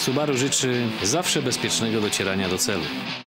Subaru życzy zawsze bezpiecznego docierania do celu.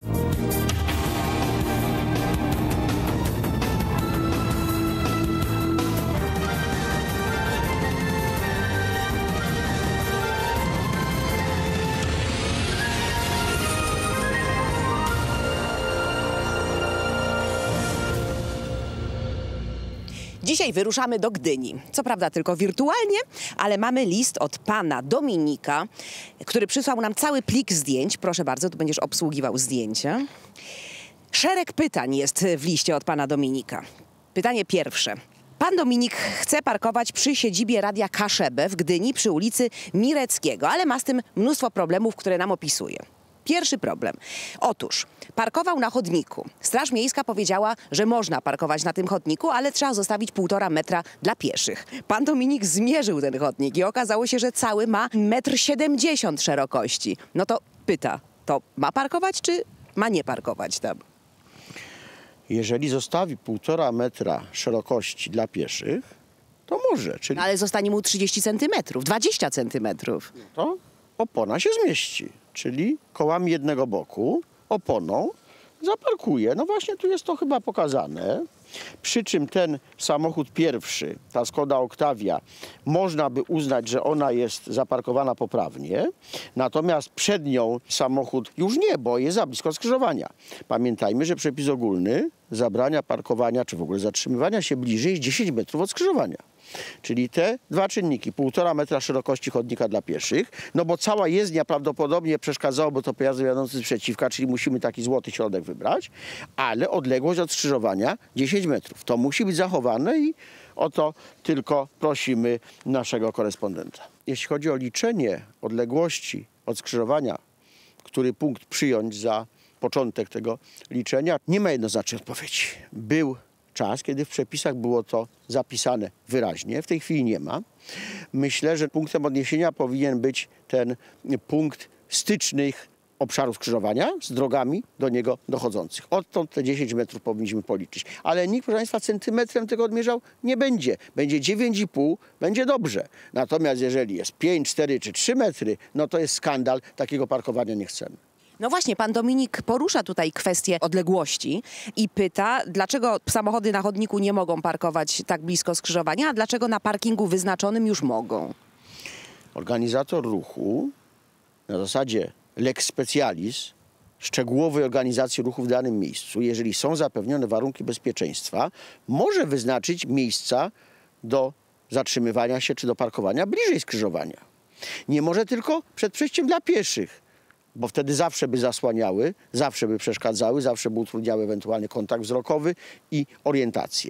Dzisiaj wyruszamy do Gdyni. Co prawda tylko wirtualnie, ale mamy list od pana Dominika, który przysłał nam cały plik zdjęć. Proszę bardzo, tu będziesz obsługiwał zdjęcia. Szereg pytań jest w liście od pana Dominika. Pytanie pierwsze. Pan Dominik chce parkować przy siedzibie Radia Kaszebę w Gdyni przy ulicy Mireckiego, ale ma z tym mnóstwo problemów, które nam opisuje. Pierwszy problem. Otóż parkował na chodniku. Straż Miejska powiedziała, że można parkować na tym chodniku, ale trzeba zostawić 1,5 metra dla pieszych. Pan Dominik zmierzył ten chodnik i okazało się, że cały ma 1,70 m szerokości. No to pyta, to ma parkować czy ma nie parkować tam? Jeżeli zostawi 1,5 metra szerokości dla pieszych, to może. Czyli No ale zostanie mu 30 centymetrów, 20 centymetrów. to opona się zmieści. Czyli kołami jednego boku, oponą zaparkuje. No właśnie tu jest to chyba pokazane. Przy czym ten samochód pierwszy, ta Skoda Octavia, można by uznać, że ona jest zaparkowana poprawnie. Natomiast przed nią samochód już nie, bo jest za blisko skrzyżowania. Pamiętajmy, że przepis ogólny zabrania parkowania, czy w ogóle zatrzymywania się bliżej niż 10 metrów od skrzyżowania. Czyli te dwa czynniki, 1,5 metra szerokości chodnika dla pieszych, no bo cała jezdnia prawdopodobnie przeszkadzałoby to pojazdom jadącym z przeciwka, czyli musimy taki złoty środek wybrać, ale odległość od skrzyżowania 10 metrów. To musi być zachowane i o to tylko prosimy naszego korespondenta. Jeśli chodzi o liczenie odległości od skrzyżowania, który punkt przyjąć za początek tego liczenia, nie ma jednoznacznej odpowiedzi. Był czas, kiedy w przepisach było to zapisane wyraźnie. W tej chwili nie ma. Myślę, że punktem odniesienia powinien być ten punkt stycznych obszarów skrzyżowania z drogami do niego dochodzących. Odtąd te 10 metrów powinniśmy policzyć. Ale nikt, proszę Państwa, centymetrem tego odmierzał nie będzie. Będzie 9,5, będzie dobrze. Natomiast jeżeli jest 5, 4 czy 3 metry, no to jest skandal. Takiego parkowania nie chcemy. No właśnie, pan Dominik porusza tutaj kwestię odległości i pyta, dlaczego samochody na chodniku nie mogą parkować tak blisko skrzyżowania, a dlaczego na parkingu wyznaczonym już mogą? Organizator ruchu na zasadzie lex specialis, szczegółowej organizacji ruchu w danym miejscu, jeżeli są zapewnione warunki bezpieczeństwa, może wyznaczyć miejsca do zatrzymywania się czy do parkowania bliżej skrzyżowania. Nie może tylko przed przejściem dla pieszych, bo wtedy zawsze by zasłaniały, zawsze by przeszkadzały, zawsze by utrudniały ewentualnie kontakt wzrokowy i orientację.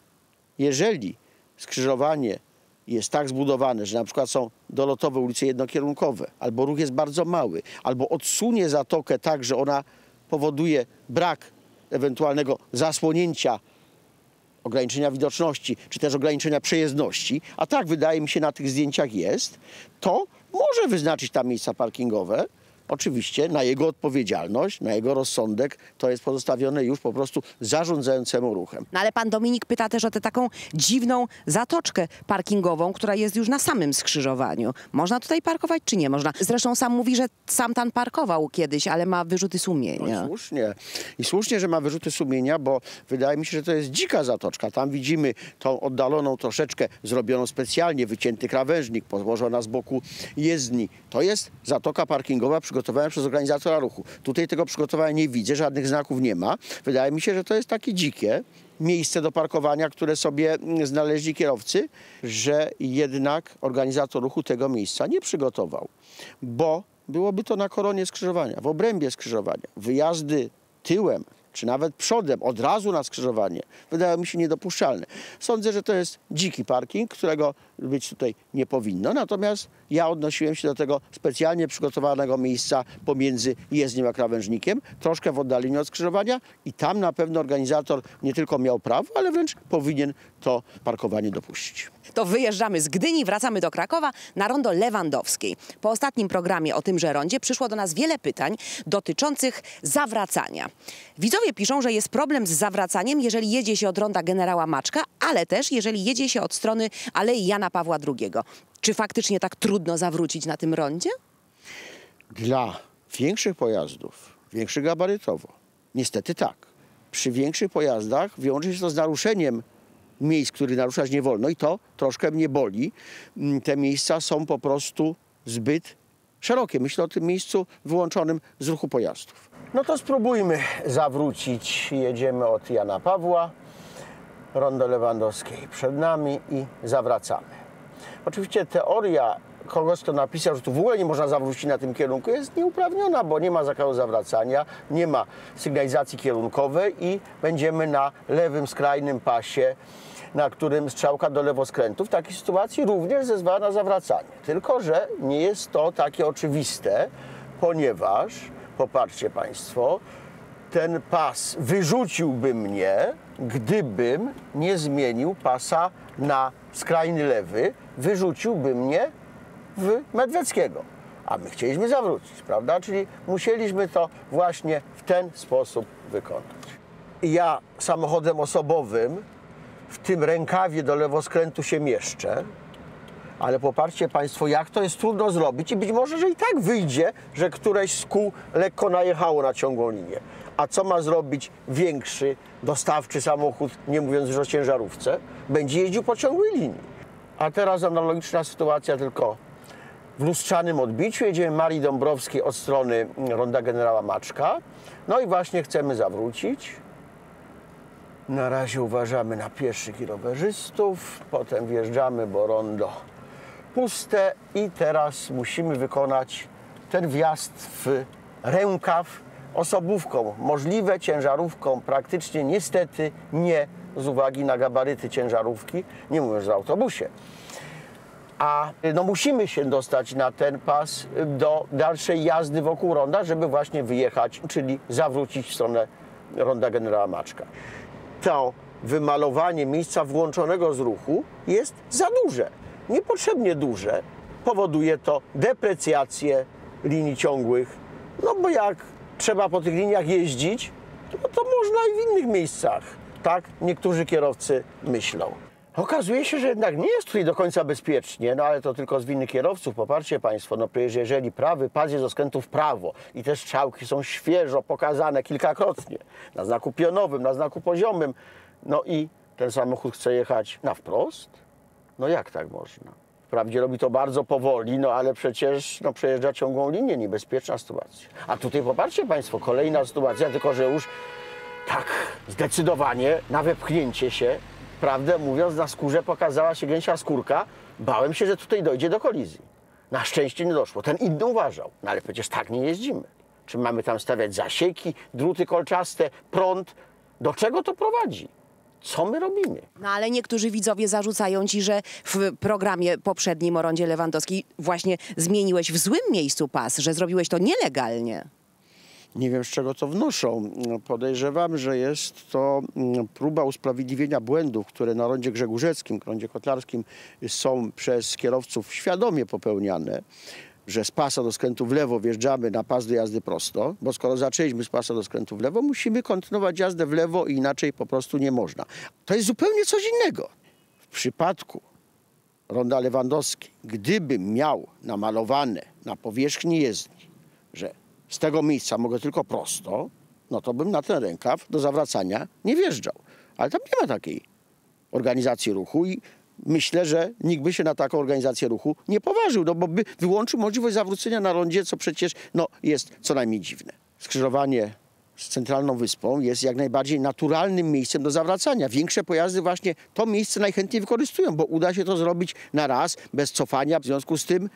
Jeżeli skrzyżowanie jest tak zbudowane, że na przykład są dolotowe ulice jednokierunkowe, albo ruch jest bardzo mały, albo odsunie zatokę tak, że ona powoduje brak ewentualnego zasłonięcia, ograniczenia widoczności, czy też ograniczenia przejezdności, a tak wydaje mi się na tych zdjęciach jest, to może wyznaczyć tam miejsca parkingowe. Oczywiście na jego odpowiedzialność, na jego rozsądek to jest pozostawione już po prostu zarządzającemu ruchem. No ale pan Dominik pyta też o tę taką dziwną zatoczkę parkingową, która jest już na samym skrzyżowaniu. Można tutaj parkować czy nie można? Zresztą sam mówi, że sam tam parkował kiedyś, ale ma wyrzuty sumienia. No, słusznie. I słusznie, że ma wyrzuty sumienia, bo wydaje mi się, że to jest dzika zatoczka. Tam widzimy tą oddaloną troszeczkę, zrobioną specjalnie, wycięty krawężnik, położona z boku jezdni. To jest zatoka parkingowa przygotowana przez organizatora ruchu. Tutaj tego przygotowania nie widzę, żadnych znaków nie ma. Wydaje mi się, że to jest takie dzikie miejsce do parkowania, które sobie znaleźli kierowcy, że jednak organizator ruchu tego miejsca nie przygotował, bo byłoby to na koronie skrzyżowania, w obrębie skrzyżowania. Wyjazdy tyłem czy nawet przodem, od razu na skrzyżowanie, wydaje mi się niedopuszczalne. Sądzę, że to jest dziki parking, którego być tutaj nie powinno. Natomiast ja odnosiłem się do tego specjalnie przygotowanego miejsca pomiędzy jezdnią a krawężnikiem, troszkę w oddaleniu od skrzyżowania i tam na pewno organizator nie tylko miał prawo, ale wręcz powinien to parkowanie dopuścić. To wyjeżdżamy z Gdyni, wracamy do Krakowa na rondo Lewandowskiej. Po ostatnim programie o tymże rondzie przyszło do nas wiele pytań dotyczących zawracania. Widzowie piszą, że jest problem z zawracaniem, jeżeli jedzie się od ronda Generała Maczka, ale też jeżeli jedzie się od strony Alei Jana Pawła II. Czy faktycznie tak trudno zawrócić na tym rondzie? Dla większych pojazdów, większych gabarytowo, niestety tak. Przy większych pojazdach wiąże się to z naruszeniem miejsc, których naruszać nie wolno i to troszkę mnie boli. Te miejsca są po prostu zbyt szerokie. Myślę o tym miejscu wyłączonym z ruchu pojazdów. No to spróbujmy zawrócić. Jedziemy od Jana Pawła, rondo Lewandowskiej przed nami i zawracamy. Oczywiście teoria kogoś, kto napisał, że tu w ogóle nie można zawrócić na tym kierunku, jest nieuprawniona, bo nie ma zakazu zawracania, nie ma sygnalizacji kierunkowej i będziemy na lewym skrajnym pasie, na którym strzałka do lewoskrętu w takiej sytuacji również zezwala na zawracanie. Tylko że nie jest to takie oczywiste, ponieważ, popatrzcie Państwo, ten pas wyrzuciłby mnie, gdybym nie zmienił pasa na skrajny lewy, wyrzuciłby mnie w Medweckiego. A my chcieliśmy zawrócić, prawda? Czyli musieliśmy to właśnie w ten sposób wykonać. Ja samochodem osobowym w tym rękawie do lewoskrętu się mieszczę, ale popatrzcie Państwo, jak to jest trudno zrobić i być może, że i tak wyjdzie, że któreś z kół lekko najechało na ciągłą linię. A co ma zrobić większy, dostawczy samochód, nie mówiąc już o ciężarówce? Będzie jeździł po ciągłej linii. A teraz analogiczna sytuacja, tylko w lustrzanym odbiciu. Jedziemy Marii Dąbrowskiej od strony ronda generała Maczka. No i właśnie chcemy zawrócić. Na razie uważamy na pieszych i rowerzystów. Potem wjeżdżamy, bo rondo puste. I teraz musimy wykonać ten wjazd w rękaw osobówką. Możliwe ciężarówką praktycznie niestety nie, z uwagi na gabaryty ciężarówki, nie mówiąc o autobusie. A no musimy się dostać na ten pas do dalszej jazdy wokół ronda, żeby właśnie wyjechać, czyli zawrócić w stronę ronda generała Maczka. To wymalowanie miejsca włączonego z ruchu jest za duże, niepotrzebnie duże. Powoduje to deprecjację linii ciągłych, no bo jak trzeba po tych liniach jeździć, no to można i w innych miejscach. Tak niektórzy kierowcy myślą. Okazuje się, że jednak nie jest tutaj do końca bezpiecznie, no ale to tylko z winy kierowców. Popatrzcie Państwo, no przecież jeżeli prawy pas jest do skrętu w prawo i te strzałki są świeżo pokazane kilkakrotnie, na znaku pionowym, na znaku poziomym, no i ten samochód chce jechać na wprost, no jak tak można? Wprawdzie robi to bardzo powoli, no ale przecież przejeżdża ciągłą linię, niebezpieczna sytuacja. A tutaj popatrzcie Państwo, kolejna sytuacja, tylko że już tak zdecydowanie na wepchnięcie się, prawdę mówiąc, na skórze pokazała się gęsia skórka. Bałem się, że tutaj dojdzie do kolizji. Na szczęście nie doszło. Ten inny uważał. No ale przecież tak nie jeździmy. Czy mamy tam stawiać zasieki, druty kolczaste, prąd? Do czego to prowadzi? Co my robimy? No ale niektórzy widzowie zarzucają ci, że w programie poprzednim o rondzie Lewandowskiej właśnie zmieniłeś w złym miejscu pas, że zrobiłeś to nielegalnie. Nie wiem, z czego to wnoszą. Podejrzewam, że jest to próba usprawiedliwienia błędów, które na rondzie Grzegórzeckim, rondzie Kotlarskim są przez kierowców świadomie popełniane, że z pasa do skrętu w lewo wjeżdżamy na pas do jazdy prosto, bo skoro zaczęliśmy z pasa do skrętu w lewo, musimy kontynuować jazdę w lewo i inaczej po prostu nie można. To jest zupełnie coś innego. W przypadku ronda Lewandowskiej, gdybym miał namalowane na powierzchni jezdni, że z tego miejsca mogę tylko prosto, no to bym na ten rękaw do zawracania nie wjeżdżał. Ale tam nie ma takiej organizacji ruchu i myślę, że nikt by się na taką organizację ruchu nie poważył, no bo by wyłączył możliwość zawrócenia na rondzie, co przecież jest co najmniej dziwne. Skrzyżowanie z Centralną Wyspą jest jak najbardziej naturalnym miejscem do zawracania. Większe pojazdy właśnie to miejsce najchętniej wykorzystują, bo uda się to zrobić na raz, bez cofania. W związku z tym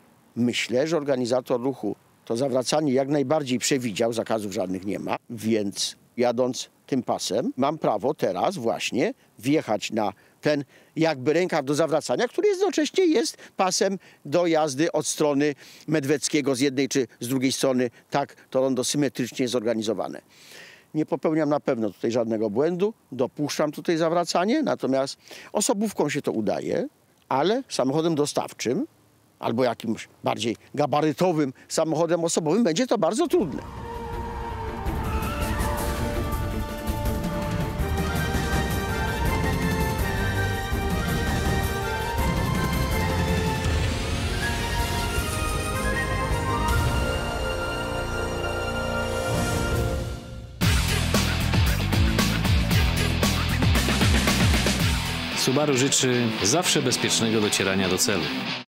myślę, że organizator ruchu to zawracanie jak najbardziej przewidział, zakazów żadnych nie ma, więc jadąc tym pasem mam prawo teraz właśnie wjechać na ten jakby rękaw do zawracania, który jednocześnie jest pasem do jazdy od strony Medweckiego z jednej czy z drugiej strony. Tak to rondo symetrycznie jest zorganizowane. Nie popełniam na pewno tutaj żadnego błędu, dopuszczam tutaj zawracanie, natomiast osobówką się to udaje, ale samochodem dostawczym albo jakimś bardziej gabarytowym samochodem osobowym będzie to bardzo trudne. Subaru życzy zawsze bezpiecznego docierania do celu.